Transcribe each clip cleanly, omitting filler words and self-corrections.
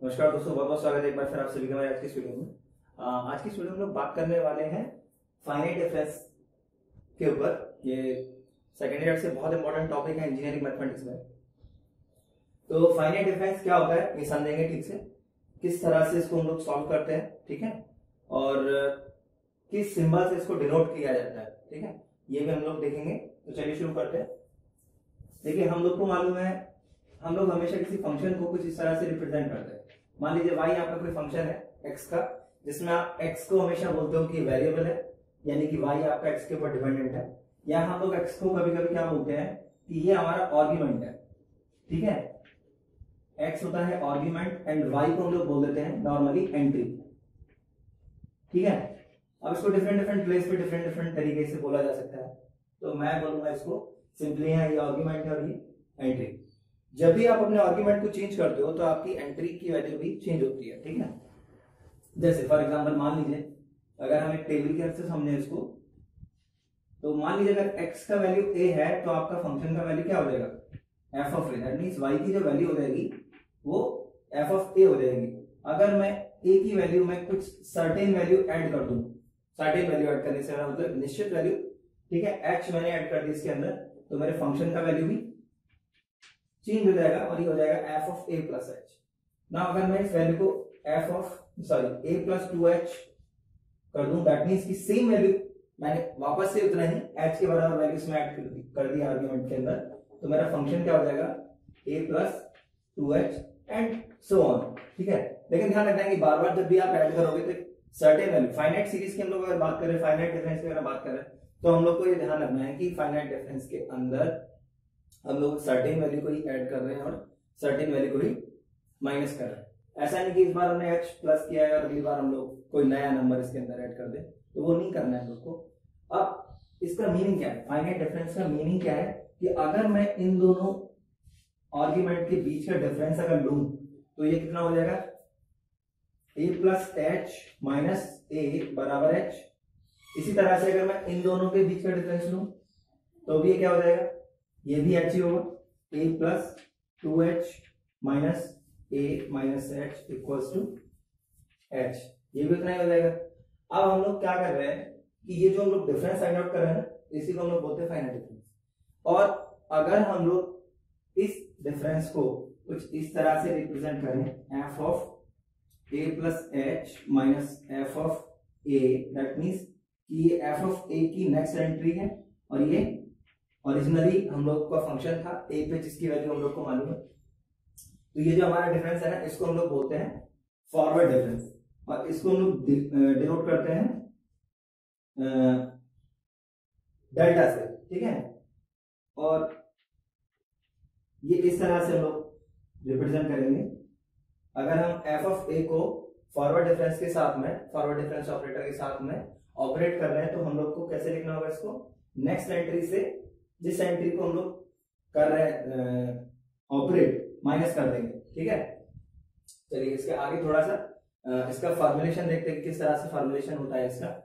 नमस्कार दोस्तों, बहुत बहुत स्वागत है एक बार फिर आप सभी का हमारे आज की इस वीडियो में। आज की इस वीडियो में हम लोग बात करने वाले हैं फाइनाइट डिफरेंस के ऊपर। ये सेकेंड ईयर से बहुत इंपॉर्टेंट टॉपिक है इंजीनियरिंग मैथमेटिक्स में। तो फाइनाइट डिफरेंस क्या होता है ये समझेंगे ठीक से, किस तरह से इसको हम लोग सॉल्व करते हैं, ठीक है, और किस सिंबल से इसको डिनोट किया जाता है, ठीक है, ये भी हम लोग देखेंगे। तो चलिए शुरू करते हैं। देखिए, हम लोग को मालूम है, हम लोग हमेशा किसी फंक्शन को कुछ इस तरह से रिप्रेजेंट करते हैं। मान लीजिए y आपका कोई फंक्शन है x का, जिसमें आप x को हमेशा बोलते हो कि वेरिएबल है, यानी कि y आपका x के ऊपर डिपेंडेंट है। या हम लोग x को कभी कभी क्या बोलते हैं कि ये हमारा आर्गुमेंट है, ठीक है, x होता है आर्गुमेंट एंड y को हम लोग बोल देते हैं नॉर्मली एंट्री, ठीक है। अब इसको डिफरेंट डिफरेंट प्लेस पे डिफरेंट डिफरेंट तरीके से बोला जा सकता है। तो मैं बोलूंगा इसको सिंपली है ये आर्गुमेंट है और ये एंट्री। जब भी आप अपने आर्गुमेंट को चेंज करते हो तो आपकी एंट्री की वैल्यू भी चेंज होती है, ठीक है। जैसे फॉर एग्जांपल मान लीजिए, अगर हम एक टेबल की तरफ से समझे इसको, तो मान लीजिए अगर x का वैल्यू a है तो आपका फंक्शन का वैल्यू क्या हो जाएगा, f of a। That means y की जो वैल्यू हो जाएगी वो f ऑफ a हो जाएगी। अगर मैं a की वैल्यू में कुछ सर्टेन वैल्यू ऐड कर दूं, सर्टेन वैल्यू ऐड करने से मेरा मतलब निश्चित वैल्यू, ठीक है, h मैंने ऐड कर दी इसके अंदर, तो मेरे फंक्शन का वैल्यू भी चेंज हो जाएगा और ये हो जाएगा f of a plus h। ना अगर मैं इस वैल्यू को a प्लस 2h कर दूं, दैट मींस कि सेम वैल्यू मैंने वापस से उतना ही h के बराबर वैल्यू इसमें ऐड कर दिया आर्गुमेंट के अंदर, तो मेरा फंक्शन क्या हो जाएगा a plus 2h and so on, ठीक है। लेकिन ध्यान रखना है कि बार बार जब भी आप ऐड करोगे तो सर्टेन वैल्यू, फाइनाइट सीरीज की हम लोग अगर बात करें, फाइनाइट डिफरेंस की अगर बात करें, तो हम लोग को ये ध्यान रखना है कि फाइनाइट डिफरेंस के अंदर हम लोग सर्टेन वैल्यू को ही ऐड कर रहे हैं और सर्टेन वैल्यू को ही माइनस कर रहे हैं। ऐसा नहीं कि इस बार हमने h प्लस किया है और अगली बार हम लोग कोई नया नंबर इसके अंदर ऐड कर दे, तो वो नहीं करना है हम लोग को। अब इसका मीनिंग क्या है, फाइनाइट डिफरेंस का मीनिंग क्या है कि अगर मैं इन दोनों आर्गुमेंट के बीच का डिफरेंस अगर लूं तो ये कितना हो जाएगा, a plus h minus a बराबर h। इसी तरह से अगर मैं इन दोनों के बीच का डिफरेंस लूं तो भी ये क्या हो जाएगा, ये भी h ही होगा, a plus 2h minus a minus h equals to h, ये भी उतना ही हो जाएगा। अब हम लोग क्या कर रहे हैं कि ये जो हम लोग डिफरेंस फाइंड आउट कर रहे हैं ना, इसी को हम लोग बोलते हैं फाइनाइट डिफरेंस। और अगर हम लोग इस डिफरेंस को कुछ इस तरह से रिप्रेजेंट करें, f of a plus h minus f of a, that means कि ये f ऑफ a की नेक्स्ट एंट्री है और ये ओरिजिनली हम लोग का फंक्शन था a पे जिसकी वैल्यू हम लोग को मालूम है। तो ये जो हमारा डिफरेंस है ना, इसको हम लोग बोलते हैं फॉरवर्ड डिफरेंस, और इसको हम लोग डिनोट करते हैं डेल्टा से, ठीक है। और ये इस तरह से हम लोग रिप्रेजेंट करेंगे। अगर हम f ऑफ a को फॉरवर्ड डिफरेंस के साथ में, फॉरवर्ड डिफरेंस ऑपरेटर के साथ में ऑपरेट कर रहे हैं, तो हम लोग को कैसे लिखना होगा इसको, नेक्स्ट एंट्री से जिस एंट्री को हम लोग कर रहे हैं ऑपरेट, माइनस कर देंगे, ठीक है। चलिए इसके आगे थोड़ा सा इसका फॉर्मुलेशन देखते हैं किस तरह से फॉर्मुलेशन होता है इसका।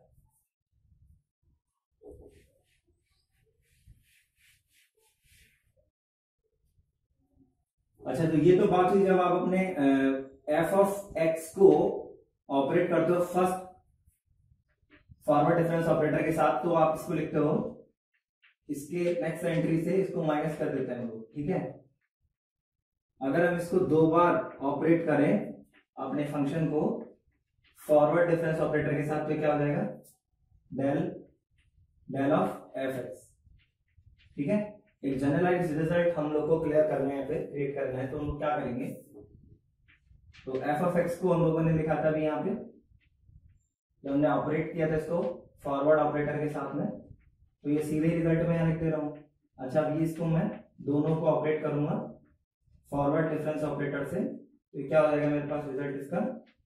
अच्छा, तो ये तो बात हुई जब आप अपने f ऑफ x को ऑपरेट करते हो फर्स्ट फॉरवर्ड डिफरेंस ऑपरेटर के साथ, तो आप इसको लिखते हो, इसके नेक्स्ट एंट्री से इसको माइनस कर देते हैं लोग, ठीक है। अगर हम इसको दो बार ऑपरेट करें अपने फंक्शन को फॉरवर्ड डिफरेंस ऑपरेटर के साथ, तो क्या हो जाएगा, del del of f x, ठीक है। एक जनरलाइज्ड रिजल्ट हम लोग को क्लियर करना है, फिर क्रिएट करना है, तो हम लोग क्या करेंगे, तो एफ ऑफ एक्स को हम लोगों ने लिखा था अभी यहाँ पे, जब हमने ऑपरेट किया था इसको फॉरवर्ड ऑपरेटर के साथ में, तो ये सीधे रिजल्ट में यहाँ लिख दे रहा हूं। अच्छा, अभी इसको मैं दोनों को ऑपरेट करूंगा फॉरवर्ड डिफरेंस ऑपरेटर से, तो क्या हो जाएगा मेरे पास रिजल्ट इसका,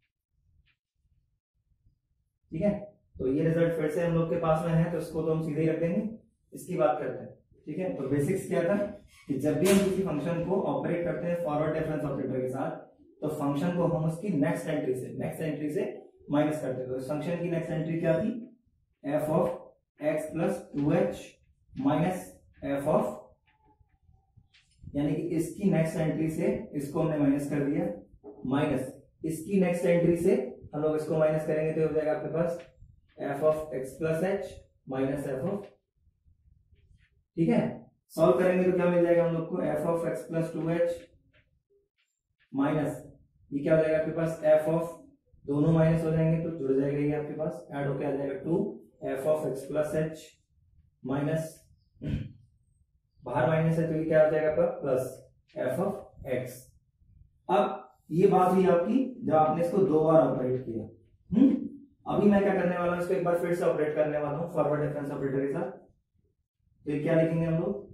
ठीक है। तो ये रिजल्ट फिर से हम लोग के पास में है, तो इसको तो हम सीधे ही रख देंगे। इसकी बात करते हैं, ठीक है। तो बेसिक्स क्या था कि जब भी हम किसी फंक्शन को ऑपरेट करते हैं फॉरवर्ड डिफरेंस ऑपरेटर के साथ, तो फंक्शन को हम उसकी नेक्स्ट एंट्री से माइनस करते हैं। तो इस फंक्शन की नेक्स्ट एंट्री क्या थी, f of x plus 2h minus f of, यानी कि इसकी नेक्स्ट एंट्री से इसको हमने माइनस कर दिया, माइनस इसकी नेक्स्ट एंट्री से हम लोग इसको माइनस करेंगे तो हो जाएगा आपके पास f of x plus h minus f of, ठीक है। सॉल्व करेंगे तो क्या मिल जाएगा हम लोग को, f of x plus 2h minus ये क्या हो जाएगा आपके पास, एफ ऑफ, दोनों माइनस हो जाएंगे तो जुड़ जाएगा ये आपके पास, ऐड होकर आ जाएगा 2 f of x plus h minus, बाहर माइनस है तो ये क्या हो जाएगा आपका प्लस एफ ऑफ एक्स। अब ये बात हुई आपकी जब आपने इसको 2 बार ऑपरेट किया। अभी मैं क्या करने वाला हूं, इसको एक बार फिर से ऑपरेट करने वाला हूं फॉरवर्ड डिफरेंस ऑपरेटर के साथ। तो ये क्या लिखेंगे हम लोग,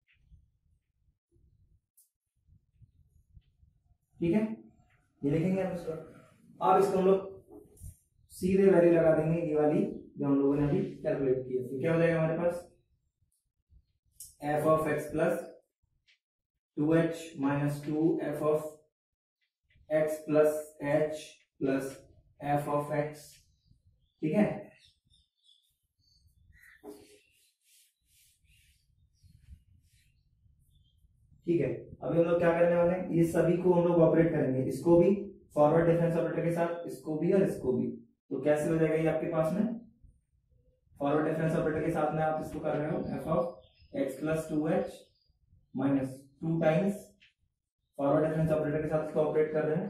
ठीक है, ये लिखेंगे हम इसको। अब इसको हम लोग सीधे वैल्यू लगा देंगे ये वाली जो हम लोगों ने अभी कैलकुलेट की है। तो क्या हो जाएगा हमारे पास, f of x plus 2h minus 2 f of x plus h plus f of x, ठीक है। ठीक है, अभी हम लोग क्या करने वाले हैं, ये सभी को हम लोग ऑपरेट करेंगे, इसको भी फॉरवर्ड डिफरेंस ऑपरेटर के साथ, इसको भी और इसको भी। तो कैसे हो जाएगा ये आपके पास में, फॉरवर्ड डिफरेंस ऑपरेटर के साथ में आप इसको कर रहे हो f of x plus 2h minus 2 times, forward difference operator के साथ इसको ऑपरेट कर रहे हैं,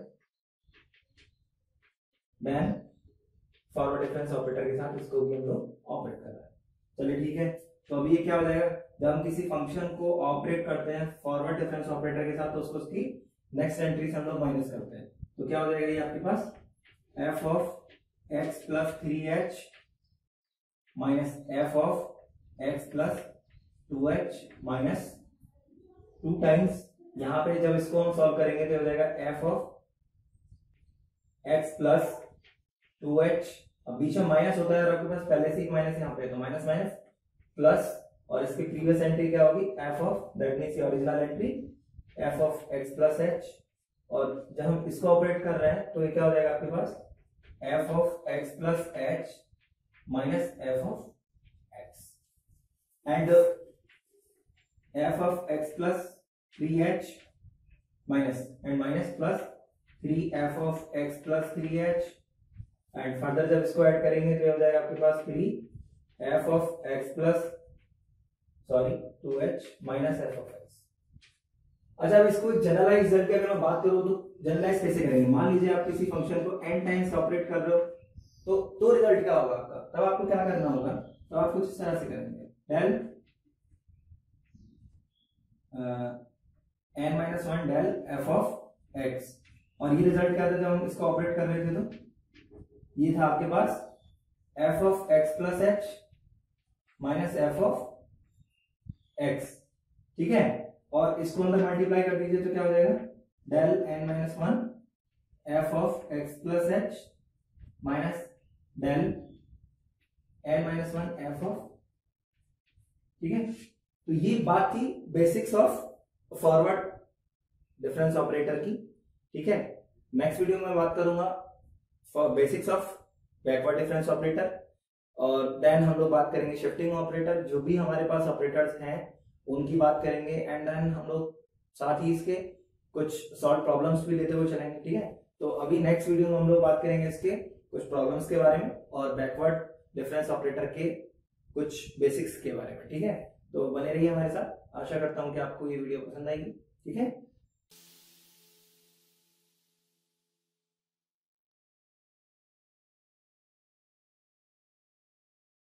देन फॉरवर्ड डिफरेंस ऑपरेटर के साथ इसको भी हम लोग ऑपरेट कर रहे हैं। चलिए ठीक है, तो अभी ये क्या हो जाएगा, जब हम किसी फंक्शन को ऑपरेट करते हैं फॉरवर्ड डिफरेंस ऑपरेटर के साथ तो उसको उसकी नेक्स्ट एंट्री से हम लोग माइनस करते हैं। तो क्या हो जाएगा ये आपके पास, f of x plus 3h minus f of x plus 2h minus 2 times, यहां पे जब इसको हम सॉल्व करेंगे तो हो जाएगा F of x plus 2h, अब बीच में माइनस होता है और आपके पास पहले से ही माइनस यहाँ पे, तो माइनस माइनस प्लस, और इसकी प्रीवियस एंट्री क्या होगी, f of, that means original entry f of x plus h, और जब हम इसको ऑपरेट कर रहे हैं तो ये क्या हो जाएगा आपके पास, f of x plus h minus f of x, and f of x plus 3h minus and minus plus 3f of x plus 3h, and further जब इसको ऐड करेंगे तो हो जाएगा आपके पास 3f of x plus 2h minus f of x। अच्छा, अब इसको जनरलाइज रिजल्ट की अगर मैं बात करूं तो जनरलाइज कैसे करेंगे, मान लीजिए आप किसी फंक्शन को n टाइम्स ऑपरेट कर रहे हो तो रिजल्ट क्या होगा आपका, तब आपको क्या करना होगा, तो आप कुछ इस तरह से करेंगे, del n-1 del f of x, और ये रिजल्ट क्या था जब हम इसको ऑपरेट कर रहे थे, तो ये था आपके पास f of x plus h minus f of x, ठीक है, और इसको अंदर मल्टीप्लाई कर दीजिए तो क्या हो जाएगा, del n-1 f of x plus h minus del n-1 f of, ठीक है। तो ये बात थी basics of forward difference operator की, ठीक है। नेक्स्ट वीडियो में बात करूंगा for basics of backward difference operator, और देन हम लोग बात करेंगे शिफ्टिंग ऑपरेटर, जो भी हमारे पास ऑपरेटर्स हैं उनकी बात करेंगे, एंड देन हम लोग साथ ही इसके कुछ सॉल्व प्रॉब्लम्स भी लेते हुए चलेंगे, ठीक है। तो अभी नेक्स्ट वीडियो में हम लोग बात करेंगे इसके कुछ प्रॉब्लम्स के बारे में और बैकवर्ड डिफरेंस ऑपरेटर के कुछ बेसिक्स के बारे में, ठीक है। तो बने रहिए हमारे साथ, आशा करता हूं कि आपको ये वीडियो पसंद आएगी, ठीक है।